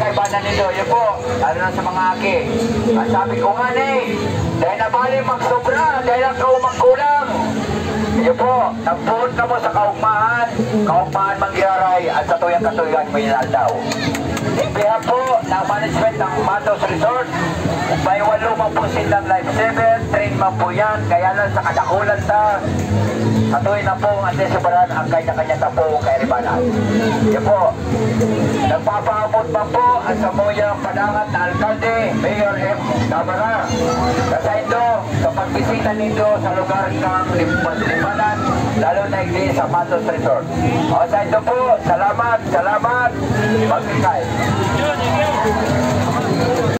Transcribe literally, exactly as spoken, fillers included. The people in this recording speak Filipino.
kaibanan nito. Yun po, lalo na sa mga aki. Ang sabi ko nga na eh, dahil nabali magsobra, dahil ang kaumang-kulang. Yun po, nagpuhon ka mo sa kaugmahan, kaugmahan mangyaray at sa tuyang-katuyan may naldaw. Kaya po, ng management ng Matos Resort, may walumang po silang lifesaver, train man po yan, kaya lang sa kadakulan ta, sa tuwin na po ang antisiparan ang kanya-kanya tapo kay Ribanan. Yan po, nagpapaabot pa po ang samuyang padangat na alkalde, Mayor M. Tabara. Kasi ito, sa pagbisita nito sa lugar ng Libanan, lalo na hindi sa Matos Resort. O sa ito po, salamat, salamat, magbigay.